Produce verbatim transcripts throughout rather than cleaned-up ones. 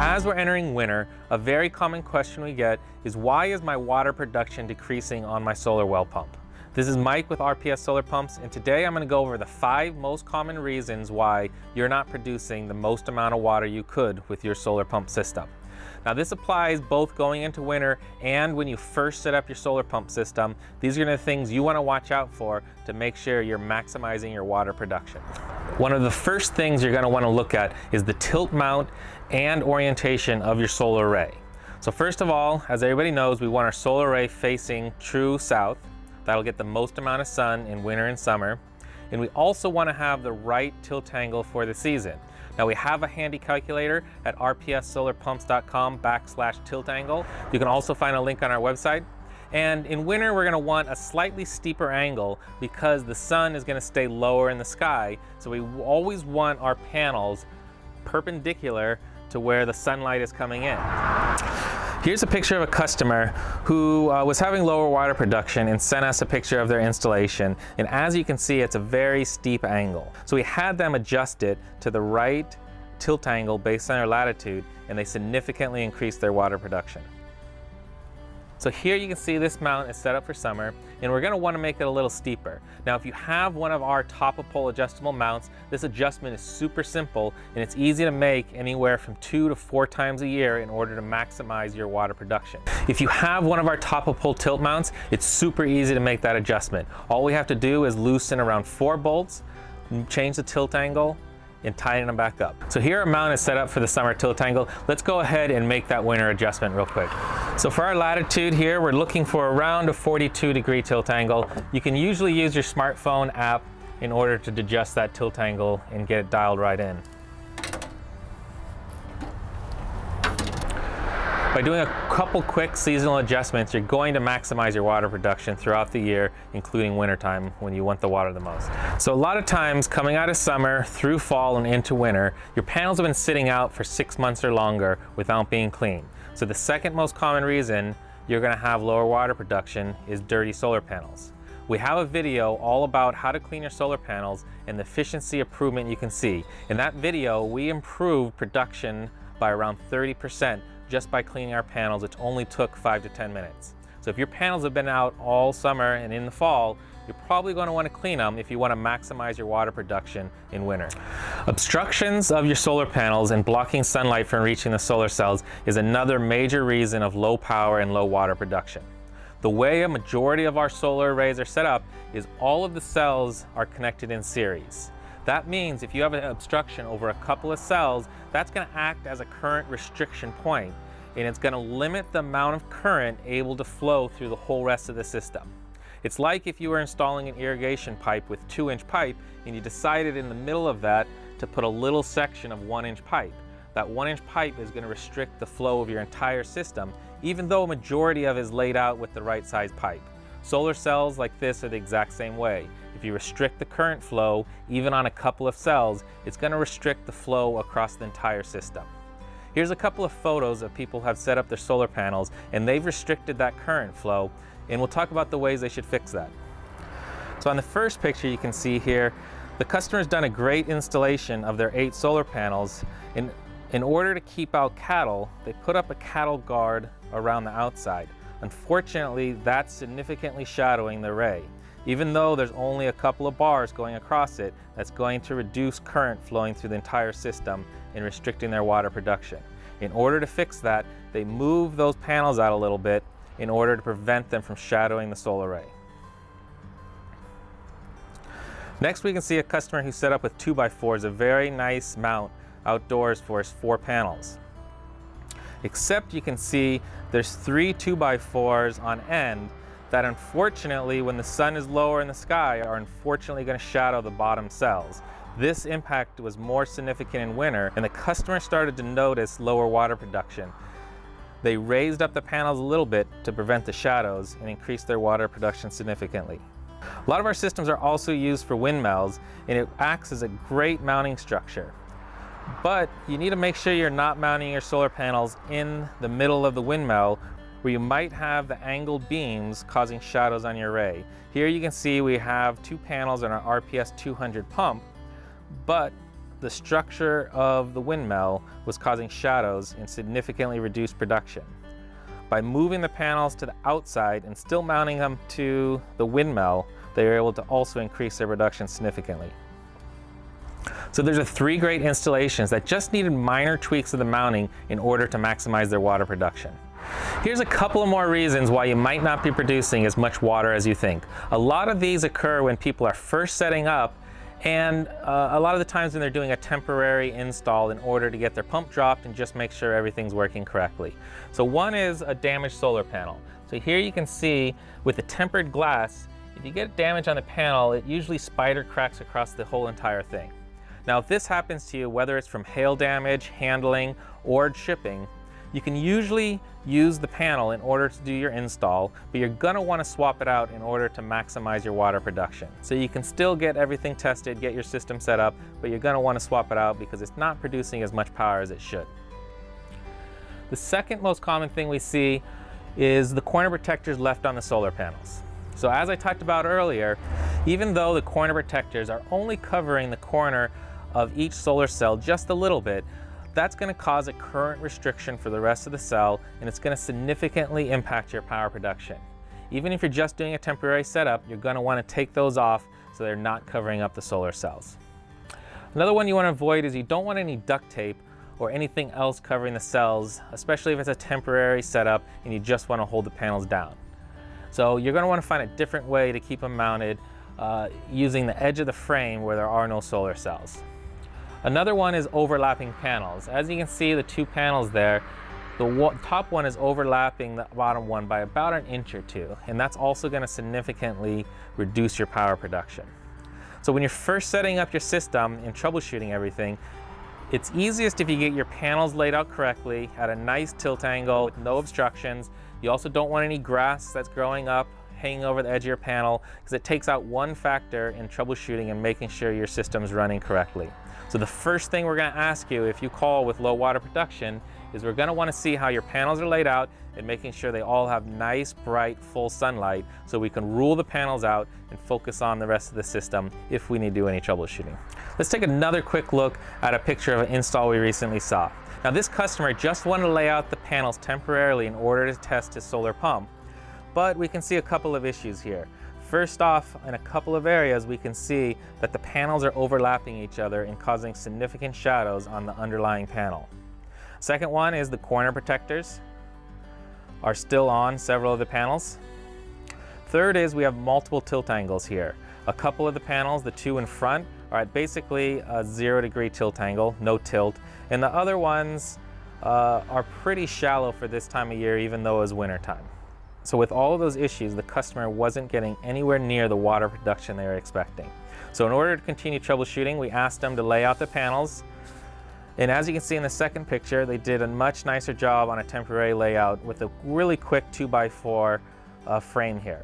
As we're entering winter, a very common question we get is, why is my water production decreasing on my solar well pump? This is Mike with R P S Solar Pumps, and today I'm going to go over the five most common reasons why you're not producing the most amount of water you could with your solar pump system. Now this applies both going into winter and when you first set up your solar pump system. These are the things you want to watch out for to make sure you're maximizing your water production. One of the first things you're going to want to look at is the tilt mount and orientation of your solar array. So first of all, as everybody knows, we want our solar array facing true south. That'll get the most amount of sun in winter and summer. And we also want to have the right tilt angle for the season. Now we have a handy calculator at r p s solar pumps dot com backslash tilt angle. You can also find a link on our website. And in winter, we're going to want a slightly steeper angle because the sun is going to stay lower in the sky. So we always want our panels perpendicular to where the sunlight is coming in. Here's a picture of a customer who uh, was having lower water production and sent us a picture of their installation. And as you can see, it's a very steep angle. So we had them adjust it to the right tilt angle based on their latitude, and they significantly increased their water production. So here you can see this mount is set up for summer, and we're going to want to make it a little steeper. Now if you have one of our top of pole adjustable mounts, this adjustment is super simple and it's easy to make anywhere from two to four times a year in order to maximize your water production. If you have one of our top of pole tilt mounts, it's super easy to make that adjustment. All we have to do is loosen around four bolts, change the tilt angle, and tighten them back up. So here our mount is set up for the summer tilt angle. Let's go ahead and make that winter adjustment real quick. So for our latitude here, we're looking for around a forty-two degree tilt angle. You can usually use your smartphone app in order to adjust that tilt angle and get it dialed right in. By doing a couple quick seasonal adjustments, you're going to maximize your water production throughout the year, including wintertime when you want the water the most. So a lot of times coming out of summer through fall and into winter, your panels have been sitting out for six months or longer without being cleaned. So the second most common reason you're going to have lower water production is dirty solar panels. We have a video all about how to clean your solar panels and the efficiency improvement you can see. In that video, we improved production by around thirty percent just by cleaning our panels, which only took five to ten minutes. So if your panels have been out all summer and in the fall, you're probably going to want to clean them if you want to maximize your water production in winter. Obstructions of your solar panels and blocking sunlight from reaching the solar cells is another major reason of low power and low water production. The way a majority of our solar arrays are set up is all of the cells are connected in series. That means if you have an obstruction over a couple of cells, that's going to act as a current restriction point, and it's going to limit the amount of current able to flow through the whole rest of the system. It's like if you were installing an irrigation pipe with two inch pipe and you decided in the middle of that to put a little section of one inch pipe. That one inch pipe is going to restrict the flow of your entire system, even though a majority of it is laid out with the right size pipe. Solar cells like this are the exact same way. If you restrict the current flow, even on a couple of cells, it's going to restrict the flow across the entire system. Here's a couple of photos of people who have set up their solar panels and they've restricted that current flow, and we'll talk about the ways they should fix that. So on the first picture you can see here, the customer's done a great installation of their eight solar panels. In, in order to keep out cattle, they put up a cattle guard around the outside. Unfortunately, that's significantly shadowing the array. Even though there's only a couple of bars going across it, that's going to reduce current flowing through the entire system and restricting their water production. In order to fix that, they move those panels out a little bit in order to prevent them from shadowing the solar array. Next, we can see a customer who set up with two by fours, a very nice mount outdoors for his four panels. Except you can see there's three two by fours on end that unfortunately, when the sun is lower in the sky, are unfortunately going to shadow the bottom cells. This impact was more significant in winter, and the customer started to notice lower water production. They raised up the panels a little bit to prevent the shadows and increase their water production significantly. A lot of our systems are also used for windmills, and it acts as a great mounting structure. But you need to make sure you're not mounting your solar panels in the middle of the windmill, where you might have the angled beams causing shadows on your array. Here you can see we have two panels on our R P S two hundred pump, but the structure of the windmill was causing shadows and significantly reduced production. By moving the panels to the outside and still mounting them to the windmill, they were able to also increase their production significantly. So there's a three great installations that just needed minor tweaks of the mounting in order to maximize their water production. Here's a couple of more reasons why you might not be producing as much water as you think. A lot of these occur when people are first setting up, and uh, a lot of the times when they're doing a temporary install in order to get their pump dropped and just make sure everything's working correctly. So one is a damaged solar panel. So here you can see with the tempered glass, if you get damage on the panel, it usually spider cracks across the whole entire thing. Now if this happens to you, whether it's from hail damage, handling, or shipping, you can usually use the panel in order to do your install, but you're going to want to swap it out in order to maximize your water production. So you can still get everything tested, get your system set up, but you're going to want to swap it out because it's not producing as much power as it should. The second most common thing we see is the corner protectors left on the solar panels. So as I talked about earlier, even though the corner protectors are only covering the corner of each solar cell just a little bit, that's going to cause a current restriction for the rest of the cell, and it's going to significantly impact your power production. Even if you're just doing a temporary setup, you're going to want to take those off so they're not covering up the solar cells. Another one you want to avoid is you don't want any duct tape or anything else covering the cells, especially if it's a temporary setup and you just want to hold the panels down. So you're going to want to find a different way to keep them mounted uh, using the edge of the frame where there are no solar cells. Another one is overlapping panels. As you can see, the two panels there, the top one is overlapping the bottom one by about an inch or two, and that's also going to significantly reduce your power production. So when you're first setting up your system and troubleshooting everything, it's easiest if you get your panels laid out correctly at a nice tilt angle with no obstructions. You also don't want any grass that's growing up hanging over the edge of your panel, because it takes out one factor in troubleshooting and making sure your system's running correctly. So the first thing we're going to ask you if you call with low water production is we're going to want to see how your panels are laid out and making sure they all have nice, bright, full sunlight so we can rule the panels out and focus on the rest of the system if we need to do any troubleshooting. Let's take another quick look at a picture of an install we recently saw. Now this customer just wanted to lay out the panels temporarily in order to test his solar pump, but we can see a couple of issues here. First off, in a couple of areas, we can see that the panels are overlapping each other and causing significant shadows on the underlying panel. Second one is the corner protectors are still on several of the panels. Third is we have multiple tilt angles here. A couple of the panels, the two in front, are at basically a zero degree tilt angle, no tilt, and the other ones uh, are pretty shallow for this time of year, even though it's winter time. So with all of those issues, the customer wasn't getting anywhere near the water production they were expecting. So in order to continue troubleshooting, we asked them to lay out the panels. And as you can see in the second picture, they did a much nicer job on a temporary layout with a really quick two by four uh, frame here.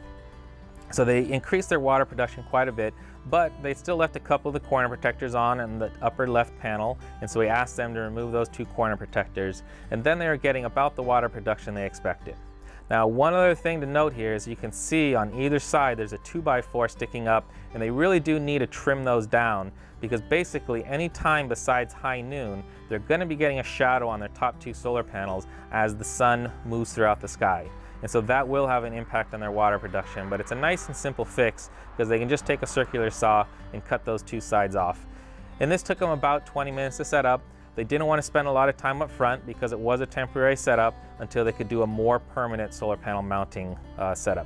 So they increased their water production quite a bit, but they still left a couple of the corner protectors on in the upper left panel. And so we asked them to remove those two corner protectors. And then they were getting about the water production they expected. Now, one other thing to note here is you can see on either side there's a two by four sticking up, and they really do need to trim those down because basically any time besides high noon, they're going to be getting a shadow on their top two solar panels as the sun moves throughout the sky. And so that will have an impact on their water production, but it's a nice and simple fix because they can just take a circular saw and cut those two sides off. And this took them about twenty minutes to set up. They didn't want to spend a lot of time up front because it was a temporary setup until they could do a more permanent solar panel mounting uh, setup.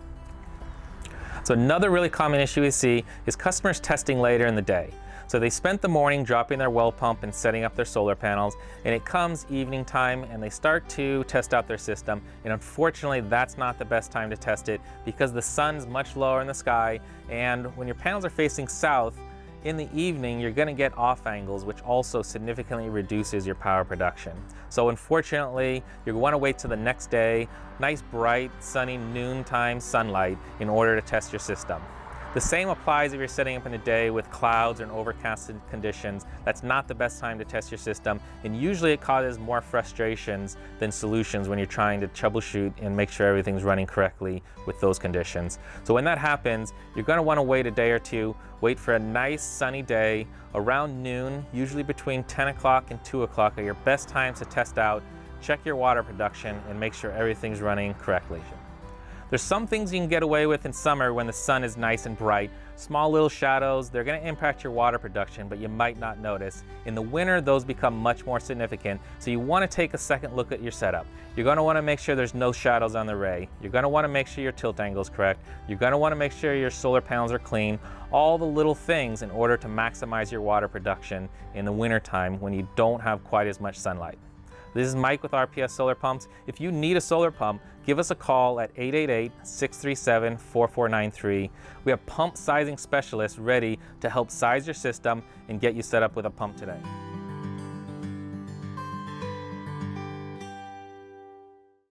So another really common issue we see is customers testing later in the day. So they spent the morning dropping their well pump and setting up their solar panels, and it comes evening time and they start to test out their system. And unfortunately, that's not the best time to test it because the sun's much lower in the sky, and when your panels are facing south, in the evening, you're going to get off angles, which also significantly reduces your power production. So unfortunately, you want to wait till the next day, nice bright, sunny noontime sunlight in order to test your system. The same applies if you're setting up in a day with clouds or overcasted conditions. That's not the best time to test your system, and usually it causes more frustrations than solutions when you're trying to troubleshoot and make sure everything's running correctly with those conditions. So when that happens, you're going to want to wait a day or two, wait for a nice sunny day around noon, usually between ten o'clock and two o'clock are your best times to test out, check your water production, and make sure everything's running correctly. There's some things you can get away with in summer when the sun is nice and bright. Small little shadows, they're going to impact your water production, but you might not notice. In the winter, those become much more significant, so you want to take a second look at your setup. You're going to want to make sure there's no shadows on the array. You're going to want to make sure your tilt angle is correct. You're going to want to make sure your solar panels are clean. All the little things in order to maximize your water production in the winter time when you don't have quite as much sunlight. This is Mike with R P S Solar Pumps. If you need a solar pump, give us a call at eight eight eight, six three seven, four four nine three. We have pump sizing specialists ready to help size your system and get you set up with a pump today.